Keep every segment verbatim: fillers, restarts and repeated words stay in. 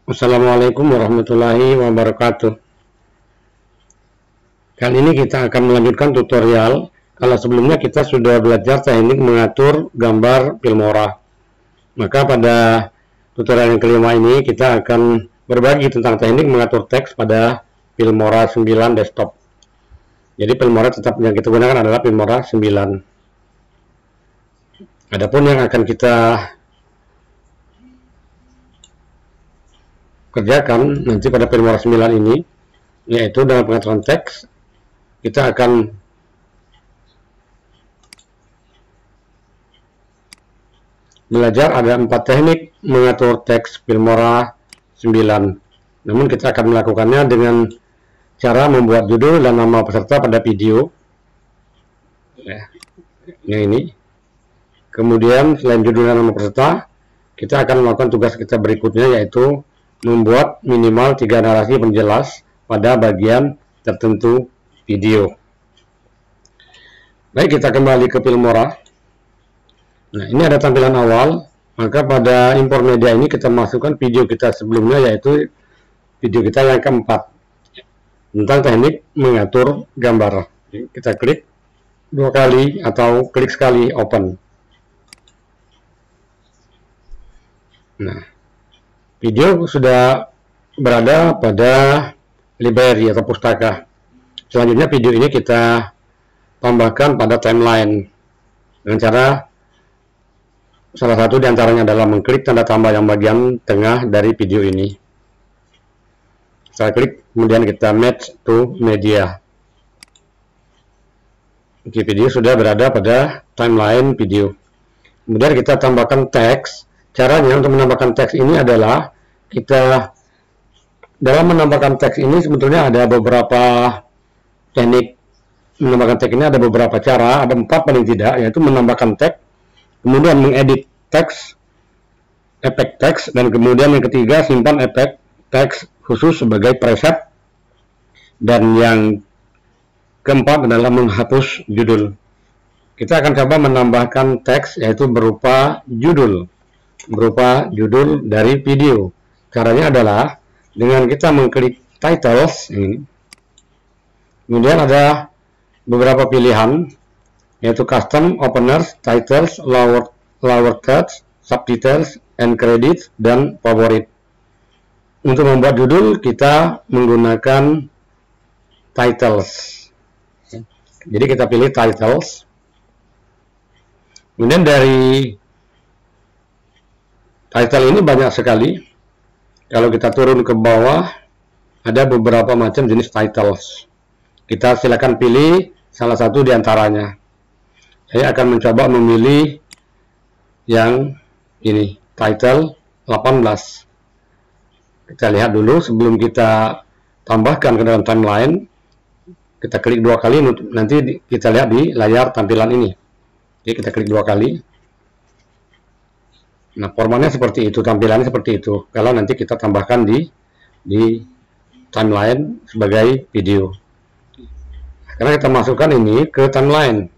Assalamualaikum warahmatullahi wabarakatuh. Kali ini kita akan melanjutkan tutorial. Kalau sebelumnya kita sudah belajar teknik mengatur gambar Filmora, maka pada tutorial yang kelima ini kita akan berbagi tentang teknik mengatur teks pada Filmora sembilan desktop. Jadi Filmora tetap yang kita gunakan adalah Filmora sembilan. Adapun yang akan kita kerjakan nanti pada Filmora sembilan ini, yaitu dalam pengaturan teks kita akan belajar ada empat teknik mengatur teks Filmora sembilan. Namun kita akan melakukannya dengan cara membuat judul dan nama peserta pada video ya, yang ini. Kemudian selain judul dan nama peserta, kita akan melakukan tugas kita berikutnya, yaitu membuat minimal tiga narasi penjelas pada bagian tertentu video. Baik, kita kembali ke Filmora. Nah, ini ada tampilan awal. Maka pada import media ini kita masukkan video kita sebelumnya, yaitu video kita yang keempat tentang teknik mengatur gambar. Kita klik dua kali atau klik sekali open. Nah, video sudah berada pada library atau pustaka. Selanjutnya video ini kita tambahkan pada timeline dengan cara salah satu diantaranya adalah mengklik tanda tambah yang bagian tengah dari video ini. Saya klik, kemudian kita match to media. Oke, video sudah berada pada timeline video. Kemudian kita tambahkan teks. Caranya untuk menambahkan teks ini adalah kita dalam menambahkan teks ini sebetulnya ada beberapa teknik menambahkan teks ini, ada beberapa cara, ada empat paling tidak, yaitu menambahkan teks, kemudian mengedit teks, efek teks, dan kemudian yang ketiga simpan efek teks khusus sebagai preset, dan yang keempat adalah menghapus judul. Kita akan coba menambahkan teks, yaitu berupa judul berupa judul dari video. Caranya adalah dengan kita mengklik titles ini, kemudian ada beberapa pilihan, yaitu custom, openers, titles, lower, lower text, subtitles, and credits, dan favorit. Untuk membuat judul kita menggunakan titles. Jadi kita pilih titles, kemudian dari title ini banyak sekali. Kalau kita turun ke bawah, ada beberapa macam jenis titles. Kita silakan pilih salah satu di antaranya. Saya akan mencoba memilih yang ini, title delapan belas. Kita lihat dulu sebelum kita tambahkan ke dalam timeline. Kita klik dua kali, nanti kita lihat di layar tampilan ini. Oke, kita klik dua kali. Nah, formatnya seperti itu, tampilannya seperti itu. Kalau nanti kita tambahkan di di timeline sebagai video. Karena kita masukkan ini ke timeline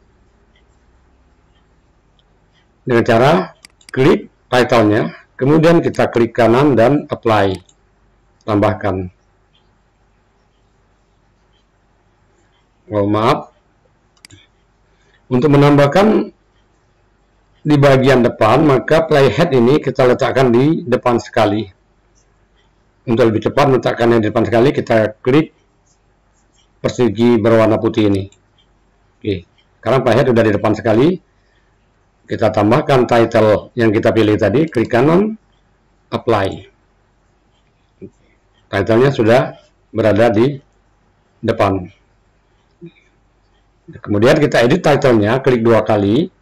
dengan cara klik title-nya, kemudian kita klik kanan dan apply, tambahkan. Oh, maaf. Untuk menambahkan di bagian depan, maka playhead ini kita letakkan di depan sekali. Untuk lebih cepat meletakkannya di depan sekali, kita klik persegi berwarna putih ini. Oke, karena playhead sudah di depan sekali, kita tambahkan title yang kita pilih tadi, klik kanan, apply. Title-nya sudah berada di depan. Kemudian kita edit title-nya, klik dua kali.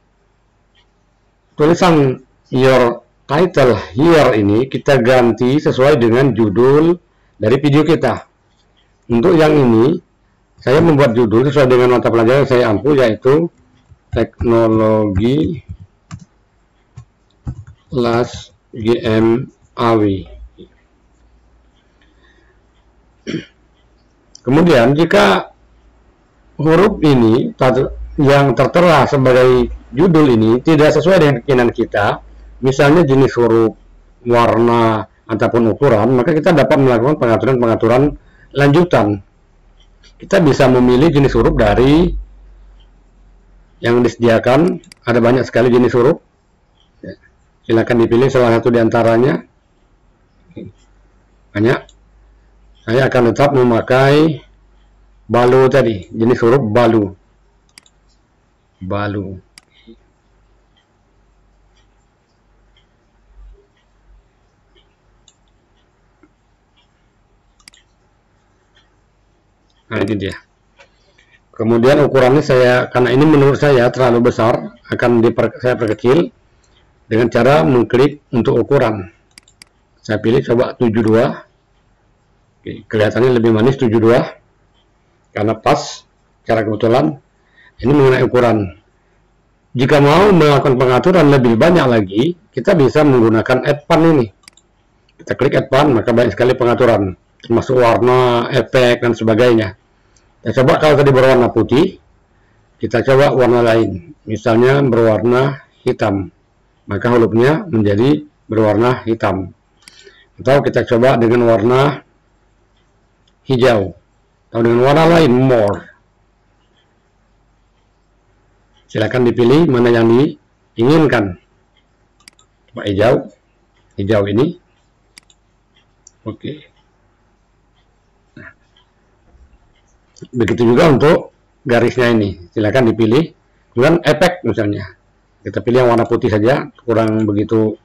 Tulisan your title here ini kita ganti sesuai dengan judul dari video kita. Untuk yang ini, saya membuat judul sesuai dengan mata pelajaran yang saya ampu, yaitu teknologi kelas G M A W. Kemudian jika huruf ini yang tertera sebagai judul ini tidak sesuai dengan keinginan kita, misalnya jenis huruf, warna, ataupun ukuran, maka kita dapat melakukan pengaturan-pengaturan lanjutan. Kita bisa memilih jenis huruf dari yang disediakan, ada banyak sekali jenis huruf. Silakan dipilih salah satu diantaranya. Banyak. Saya akan tetap memakai balu tadi, jenis huruf balu. Balu. Nah, ini dia. Kemudian ukurannya saya, karena ini menurut saya terlalu besar, akan diper, saya perkecil dengan cara mengklik untuk ukuran. Saya pilih coba tujuh puluh dua. Oke, kelihatannya lebih manis tujuh puluh dua karena pas secara kebetulan. Ini mengenai ukuran. Jika mau melakukan pengaturan lebih banyak lagi, kita bisa menggunakan add pan ini. Kita klik add pan, maka banyak sekali pengaturan, termasuk warna, efek, dan sebagainya. Kita coba kalau tadi berwarna putih, kita coba warna lain, misalnya berwarna hitam, maka hurufnya menjadi berwarna hitam. Atau kita coba dengan warna hijau, atau dengan warna lain, more. Silakan dipilih mana yang diinginkan. Coba hijau, hijau ini. Oke. Nah, begitu juga untuk garisnya ini. Silakan dipilih. Kemudian efek misalnya. Kita pilih yang warna putih saja, kurang begitu.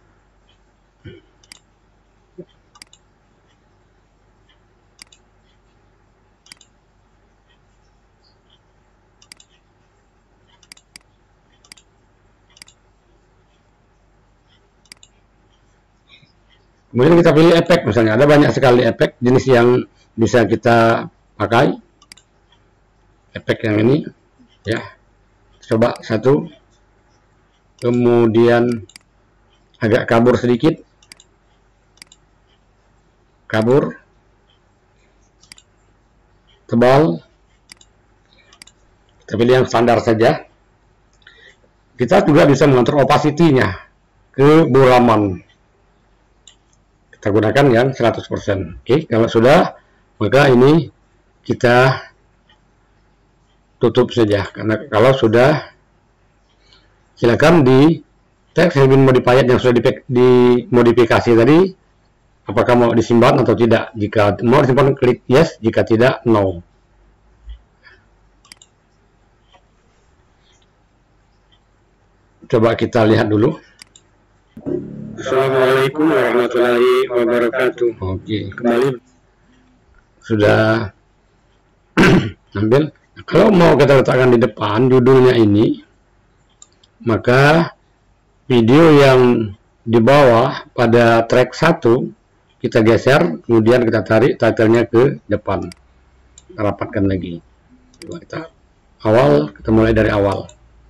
Kemudian kita pilih efek misalnya, ada banyak sekali efek jenis yang bisa kita pakai. Efek yang ini ya, coba satu, kemudian agak kabur sedikit, kabur, tebal. Kita pilih yang standar saja. Kita juga bisa mengatur opacity-nya, keburaman. Kita gunakan yang seratus persen. Oke, kalau sudah, maka ini kita tutup saja. Karena kalau sudah, silakan di teks Helbin modified yang sudah dimodifikasi tadi, apakah mau disimpan atau tidak. Jika mau disimpan, klik yes, jika tidak, no. Coba kita lihat dulu. Assalamualaikum warahmatullahi wabarakatuh. Oke, kembali sudah ambil. Kalau mau kita letakkan di depan judulnya ini, maka video yang di bawah pada track satu kita geser, kemudian kita tarik title-nya ke depan. Kita rapatkan lagi. Coba kita awal, kita mulai dari awal.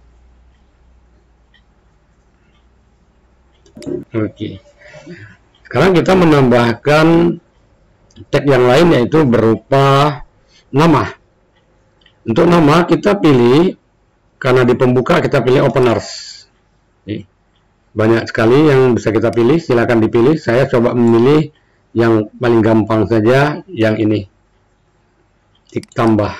Oke, sekarang kita menambahkan tag yang lain, yaitu berupa nama. Untuk nama kita pilih, karena di pembuka kita pilih openers. Banyak sekali yang bisa kita pilih, silakan dipilih. Saya coba memilih yang paling gampang saja, yang ini, tik tambah.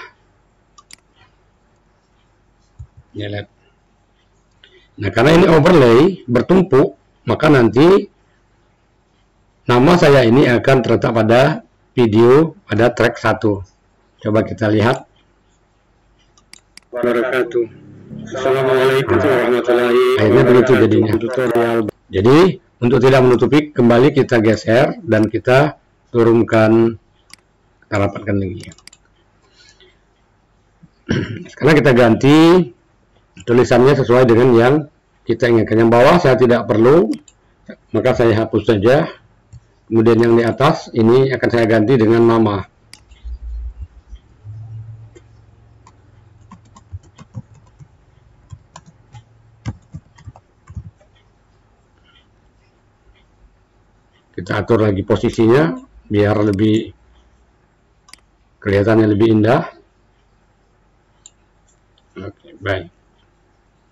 Ya, lihat. Nah, karena ini overlay bertumpuk, maka nanti nama saya ini akan terletak pada video pada track satu. Coba kita lihat. Wabarakatuh. Assalamualaikum warahmatullahi wabarakatuh. Akhirnya begitu jadinya. Tutorial. Jadi untuk tidak menutupi, kembali kita geser dan kita turunkan, kita rapatkan lagi. Sekarang kita ganti tulisannya sesuai dengan yang kita inginkan. Yang bawah saya tidak perlu, maka saya hapus saja. Kemudian yang di atas ini akan saya ganti dengan nama. Kita atur lagi posisinya biar lebih kelihatannya lebih indah. Oke, baik.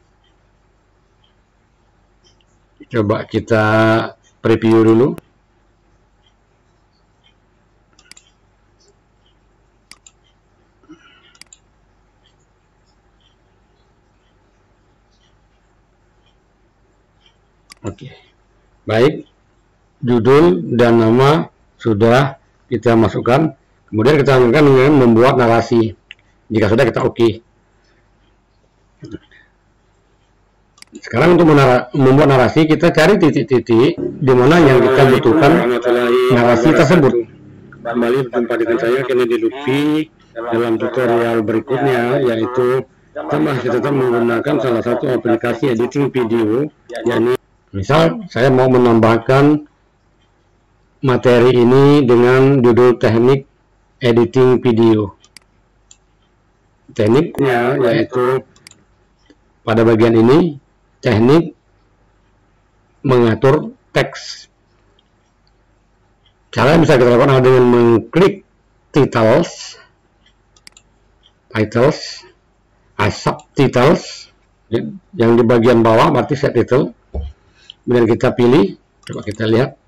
Coba kita preview dulu. Oke, baik, judul dan nama sudah kita masukkan. Kemudian kita lanjutkan dengan membuat narasi. Jika sudah, kita oke. Sekarang untuk membuat narasi, kita cari titik-titik di mana yang kita butuhkan narasi tersebut. Kembali berjumpa dengan saya Kennedy Lutfi dalam tutorial berikutnya, yaitu kita masih tetap menggunakan salah satu aplikasi editing video, yakni misal saya mau menambahkan materi ini dengan judul teknik editing video. Tekniknya yaitu pada bagian ini teknik mengatur teks. Cara yang bisa kita lakukan adalah dengan mengklik titles, titles, subtitles yang di bagian bawah, berarti set title. Kemudian kita pilih, coba kita lihat.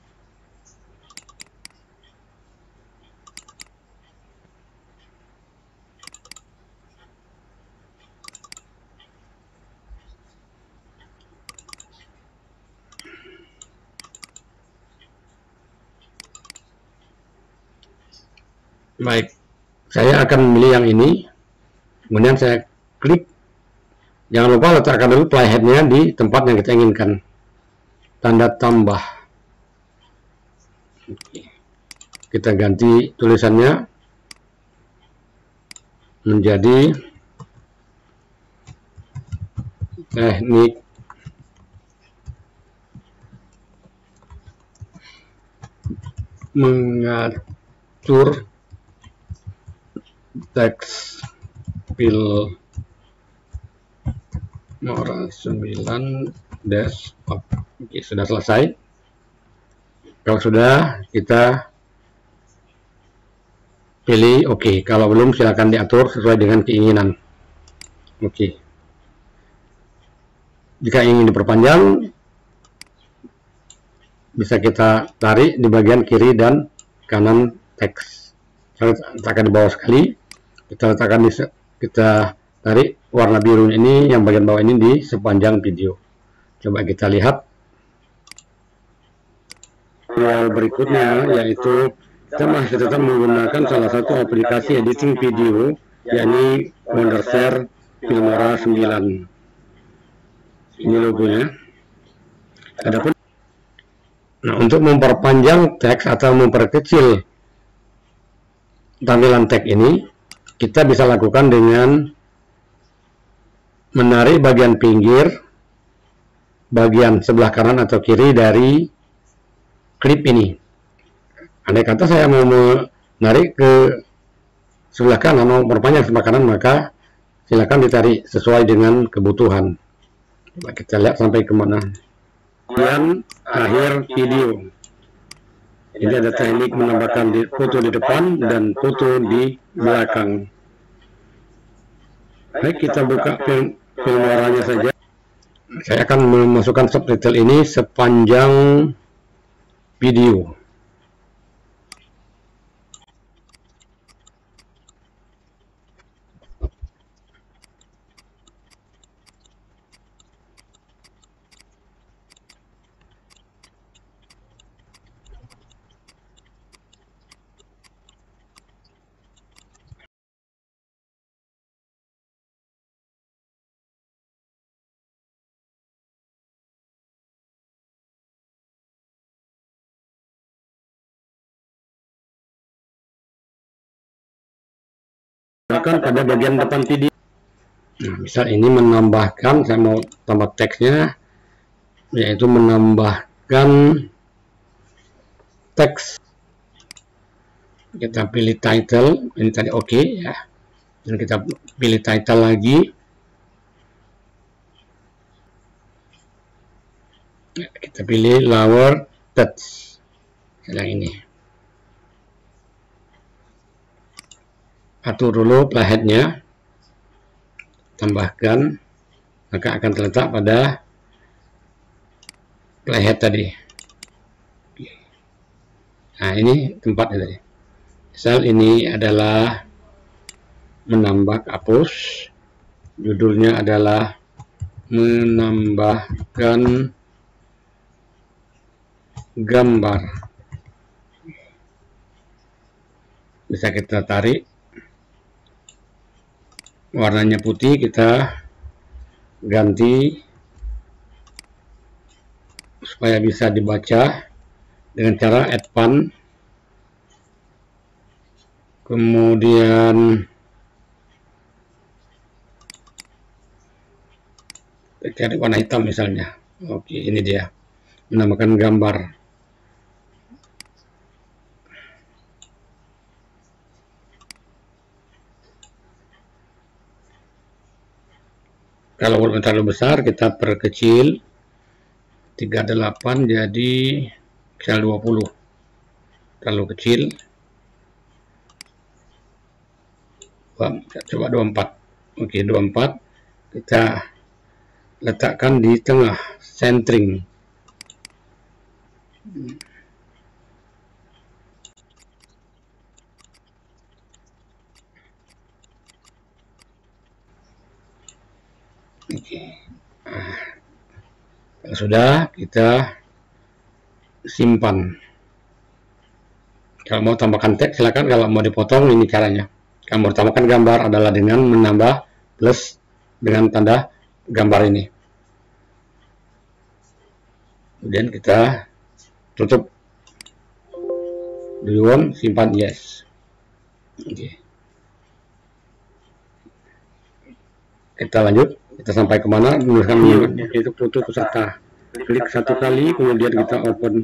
Baik, saya akan memilih yang ini, kemudian saya klik. Jangan lupa letakkan dulu playheadnya di tempat yang kita inginkan. Tanda tambah. Kita ganti tulisannya menjadi teknik mengatur teks Filmora sembilan desktop. Oke, sudah selesai. Kalau sudah, kita pilih oke. Kalau belum, silakan diatur sesuai dengan keinginan. Oke. Jika ingin diperpanjang, bisa kita tarik di bagian kiri dan kanan teks. Saya letakkan di bawah sekali. Kita letakkan di kita tarik warna biru ini, yang bagian bawah ini di sepanjang video. Coba kita lihat. Yang berikutnya yaitu kita masih tetap menggunakan salah satu aplikasi editing video, yakni Wondershare Filmora sembilan. Ini logonya. Adapun nah, untuk memperpanjang teks atau memperkecil tampilan teks ini, kita bisa lakukan dengan menarik bagian pinggir, bagian sebelah kanan atau kiri dari klip ini. Andai kata saya mau menarik ke sebelah kanan, mau memperpanjang sebelah kanan, maka silakan ditarik sesuai dengan kebutuhan. Coba kita lihat sampai kemana. Dan akhir video. Ini ada teknik menambahkan di, foto di depan dan foto di belakang. Baik, kita buka film, Filmoranya saja. Saya akan memasukkan subtitle ini sepanjang video. Akan pada bagian depan video. Nah, misal ini menambahkan, saya mau tambah teksnya, yaitu menambahkan teks. Kita pilih title, ini tadi oke okay, ya. Dan kita pilih title lagi. Kita pilih lower text. Yang ini. Atur dulu playheadnya, tambahkan, maka akan terletak pada playhead tadi. Nah, ini tempatnya tadi. Misal ini adalah menambah hapus, judulnya adalah menambahkan gambar. Bisa kita tarik, warnanya putih, kita ganti supaya bisa dibaca dengan cara add font. Kemudian cari warna hitam misalnya. Oke, ini dia, menambahkan gambar. Kalau belum terlalu besar, kita perkecil tiga puluh delapan jadi misal dua puluh. Terlalu kecil, coba dua puluh empat. Oke, dua puluh empat kita letakkan di tengah, centering. Oke, nah, kalau sudah, kita simpan. Kalau mau tambahkan teks silakan, kalau mau dipotong ini caranya. Kalau mau tambahkan gambar adalah dengan menambah plus dengan tanda gambar ini. Kemudian kita tutup. Do you want? Simpan yes. Oke. Kita lanjut. Kita sampai kemana? Menuliskan yaitu foto peserta. Klik satu kali, kemudian kita open.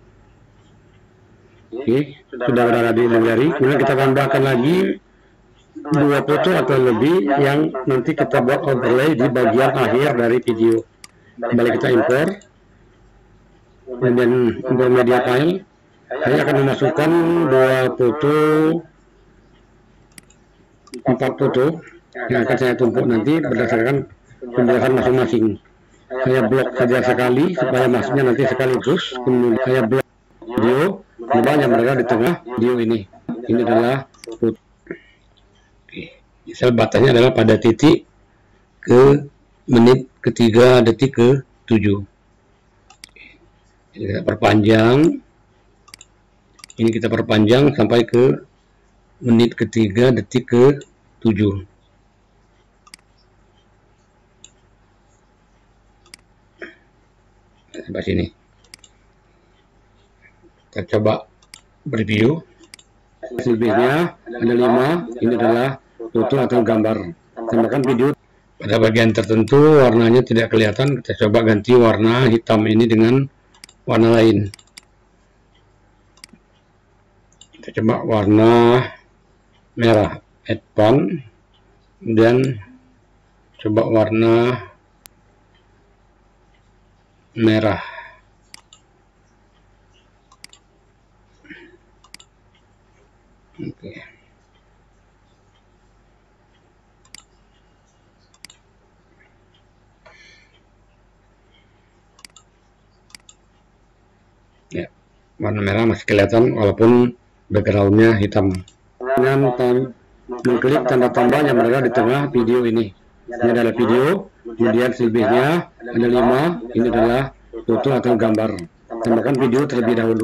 Oke, sudah berada di library. Kemudian kita tambahkan lagi dua foto atau lebih yang nanti kita buat overlay di bagian akhir dari video. Kembali kita impor. Kemudian import media file. Saya akan memasukkan dua foto, empat foto yang akan saya tumpuk nanti berdasarkan penjelasan masing-masing. Saya blok saja sekali supaya masuknya nanti sekaligus. Kemudian saya blok video, banyak mereka di tengah video ini. Ini adalah foto. Oke, misal batasnya adalah pada titik ke menit ketiga detik ke tujuh. Ini kita perpanjang. Ini kita perpanjang sampai ke menit ketiga detik ke tujuh. Sampai sini. Kita coba preview. Selebihnya ada lima. Ini adalah foto atau gambar. Tambahkan video. Pada bagian tertentu warnanya tidak kelihatan. Kita coba ganti warna hitam ini dengan warna lain. Kita coba warna merah. Add font. Kemudian coba warna merah. Oke. Ya, warna merah masih kelihatan walaupun backgroundnya hitam. Dengan mengklik tanda tambah yang berada di tengah video ini. Ini adalah video, kemudian selebihnya ada lima. Ini adalah foto atau gambar. Tambahkan video terlebih dahulu.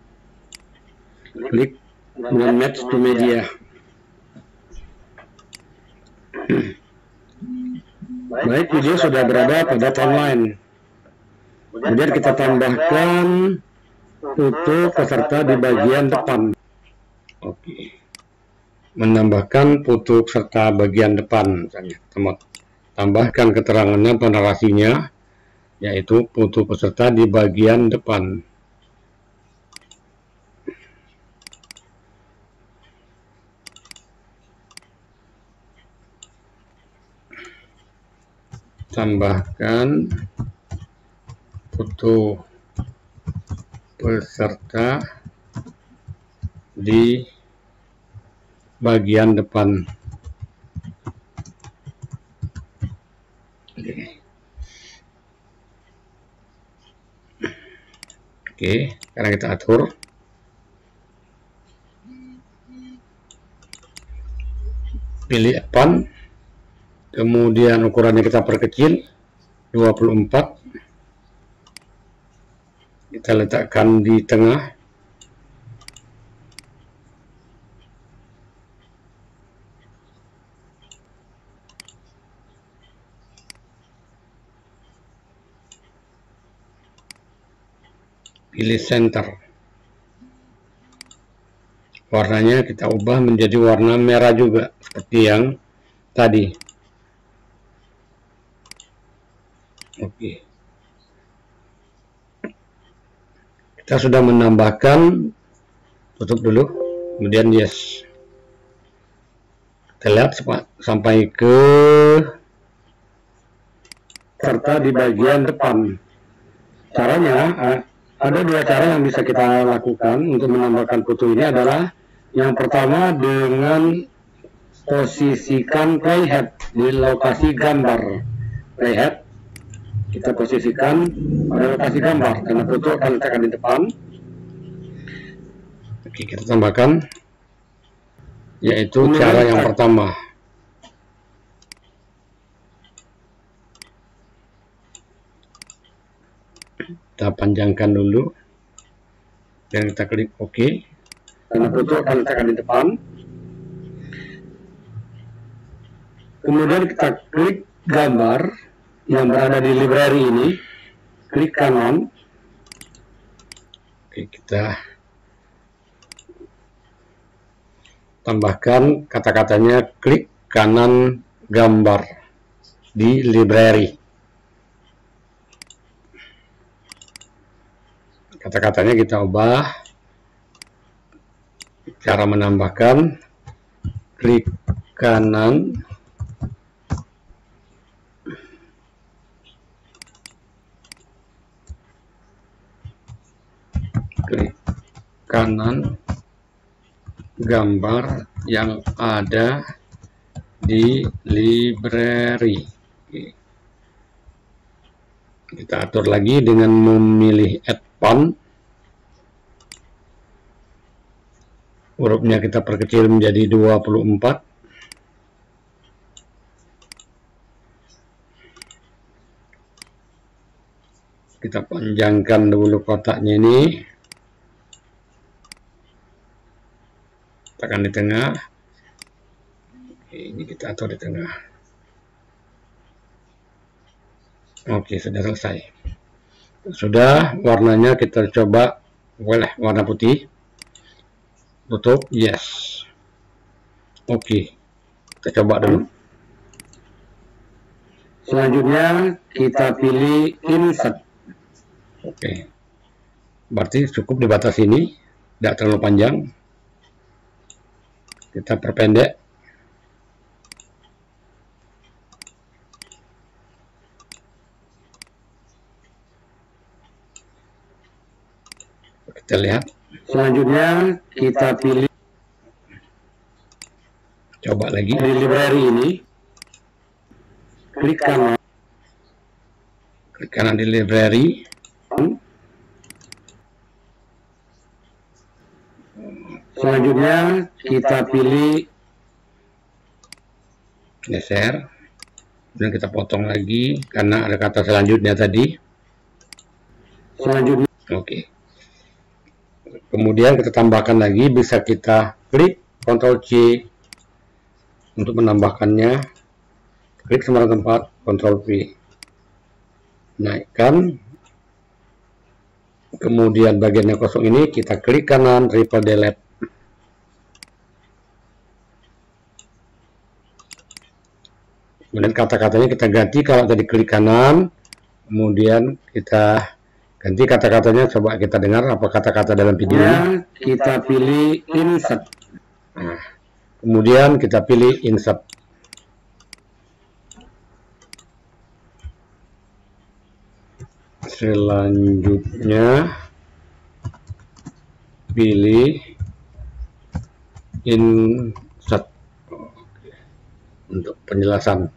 Klik dengan match to media. Baik, video sudah berada pada timeline. Kemudian kita tambahkan foto peserta di bagian depan. Oke. Menambahkan foto peserta bagian depan misalnya. Tambahkan keterangannya atau narasinya, yaitu foto peserta di bagian depan. Tambahkan foto peserta di bagian depan. Oke, Oke, sekarang kita atur. Pilih font. Kemudian ukurannya kita perkecil dua puluh empat. Kita letakkan di tengah. Pilih center. Warnanya kita ubah menjadi warna merah juga, seperti yang tadi. Oke. Kita sudah menambahkan, tutup dulu, kemudian yes. Kita lihat sampai ke serta di bagian depan. Caranya, ada dua cara yang bisa kita lakukan untuk menambahkan foto ini adalah yang pertama dengan posisikan playhead di lokasi gambar. Playhead kita posisikan pada lokasi gambar karena foto akan letakkan di depan. Oke, kita tambahkan, yaitu cara yang pertama. Kita panjangkan dulu dan kita klik OK karena foto akan letakkan di depan. Kemudian kita klik gambar yang berada di library ini, klik kanan. Oke, kita tambahkan kata-katanya klik kanan gambar di library. Kata-katanya kita ubah. Cara menambahkan, klik kanan klik kanan gambar yang ada di library. Kita atur lagi dengan memilih add font. Hurufnya kita perkecil menjadi dua puluh empat. Kita panjangkan dulu kotaknya ini. Tekan di tengah. Oke, ini kita atur di tengah. Oke, sudah selesai. Sudah, warnanya kita coba boleh warna putih. Tutup, yes. Oke, kita coba dulu. Selanjutnya kita pilih insert. Oke, berarti cukup di batas ini, tidak terlalu panjang. Kita perpendek. Kita lihat. Selanjutnya kita pilih, coba lagi di library ini, klik kanan, klik kanan di library. Selanjutnya kita pilih geser, kemudian kita potong lagi karena ada kata selanjutnya tadi. Selanjutnya, oke. Kemudian kita tambahkan lagi, bisa kita klik Ctrl C untuk menambahkannya, klik sembarang tempat, Ctrl V, naikkan. Kemudian bagian yang kosong ini kita klik kanan, triple delete. Kemudian kata-katanya kita ganti, kalau tadi klik kanan, kemudian kita ganti kata-katanya. Coba kita dengar apa kata-kata dalam video ini. Kita pilih insert. Nah, kemudian kita pilih insert. Selanjutnya pilih insert untuk penjelasan.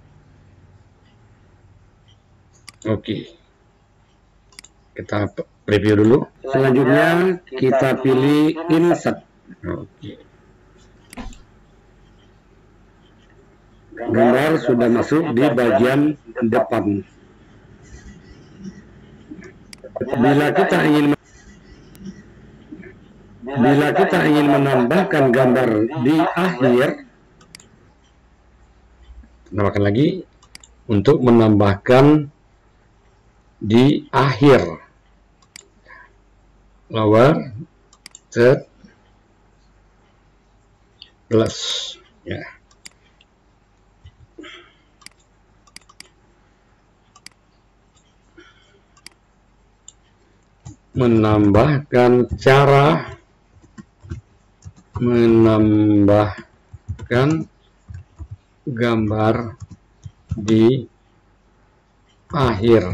Oke, kita preview dulu. Selanjutnya kita pilih insert. Oke, gambar sudah masuk di bagian depan. Bila kita ingin bila kita ingin menambahkan gambar di akhir, tambahkan lagi untuk menambahkan di akhir, lower third plus, ya. Menambahkan cara menambahkan gambar di akhir.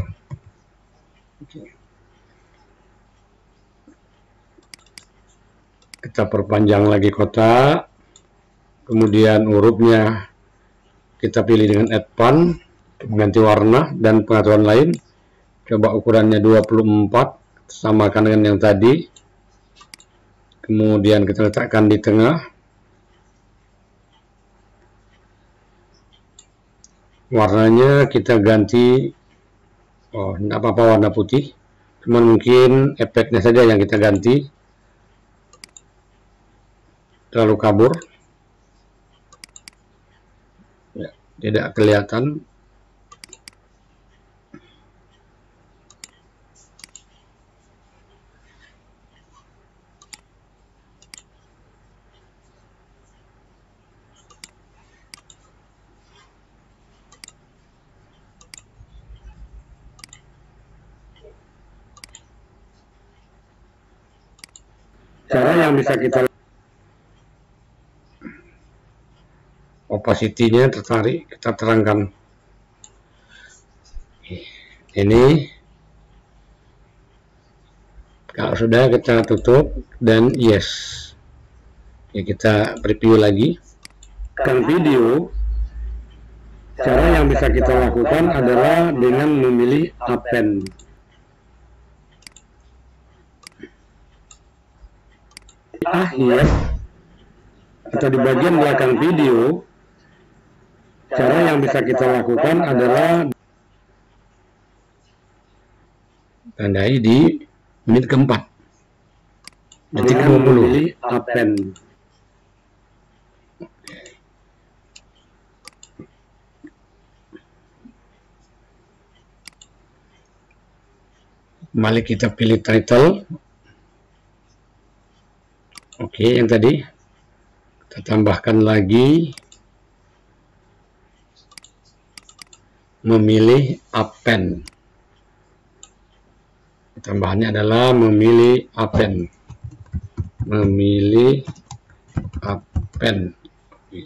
Kita perpanjang lagi kotak, kemudian hurufnya kita pilih dengan add font, mengganti warna dan pengaturan lain. Coba ukurannya dua puluh empat, samakan dengan yang tadi. Kemudian kita letakkan di tengah. Warnanya kita ganti, oh tidak apa-apa warna putih, cuman mungkin efeknya saja yang kita ganti, terlalu kabur, ya, tidak kelihatan. Cara yang bisa kita, opacity-nya tertarik, kita terangkan. Ini kalau sudah kita tutup dan yes. Ya, kita preview lagi. Kan video, cara yang bisa kita lakukan adalah dengan memilih append. Akhir atau di bagian belakang video, cara yang bisa kita lakukan adalah tandai di menit keempat, detik dua puluh. Append. Mari kita pilih title. Oke, yang tadi kita tambahkan lagi, memilih append. Tambahannya adalah memilih append, memilih append. Oke.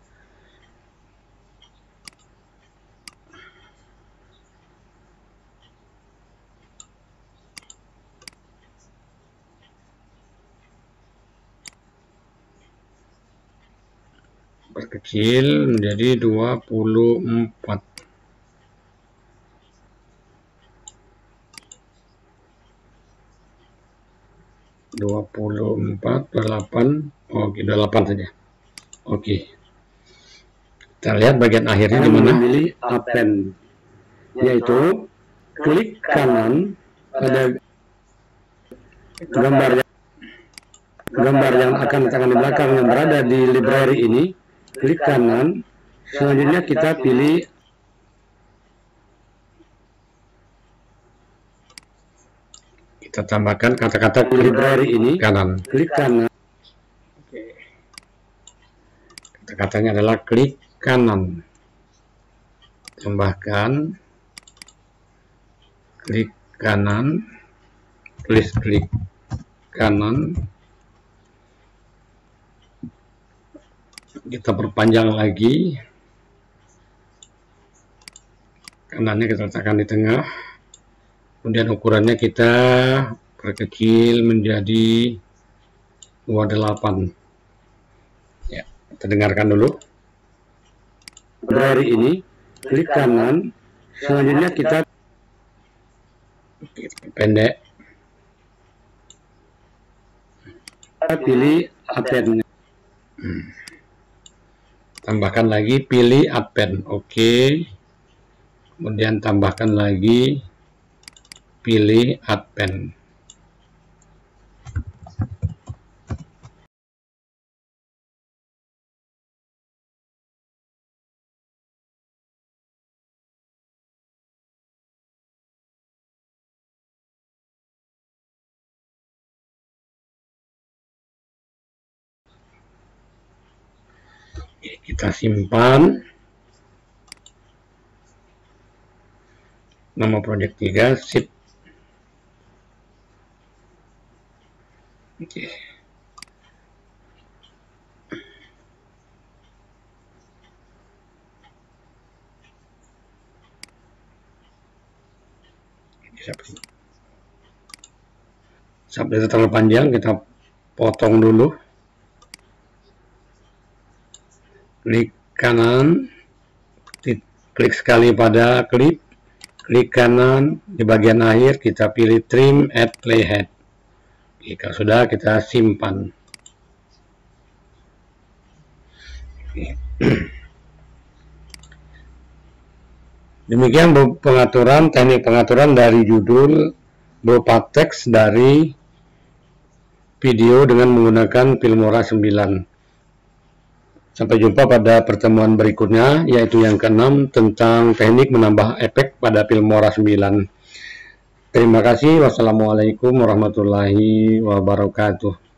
Perkecil menjadi dua puluh empat. dua puluh empat per delapan. Oke, delapan saja. Oke. Kita lihat bagian akhirnya di mana? Memilih append, yaitu klik kanan pada gambar yang, gambar yang akan letakkan di belakang yang berada di library ini. Klik kanan, selanjutnya kita pilih kita tambahkan kata-kata library ini, kanan, klik kanan. Oke. Kata-katanya adalah klik kanan, tambahkan klik kanan, tulis klik kanan. Kita perpanjang lagi, kanannya kita letakkan di tengah, kemudian ukurannya kita perkecil menjadi dua puluh delapan. Ya, kita dengarkan dulu. Dari ini klik kanan, selanjutnya kita pendek, kita pilih append. Hmm. Tambahkan lagi, pilih append. Oke. Kemudian tambahkan lagi, pilih append. Kita simpan. Nama project tiga, sip. Oke. Subdata terlalu panjang, kita potong dulu. Klik kanan, klik sekali pada klip, klik kanan, di bagian akhir kita pilih trim add playhead. Jika sudah, kita simpan. Demikian pengaturan, teknik pengaturan dari judul berupa teks dari video dengan menggunakan Filmora sembilan. Sampai jumpa pada pertemuan berikutnya, yaitu yang keenam tentang teknik menambah efek pada Filmora sembilan. Terima kasih. Wassalamualaikum warahmatullahi wabarakatuh.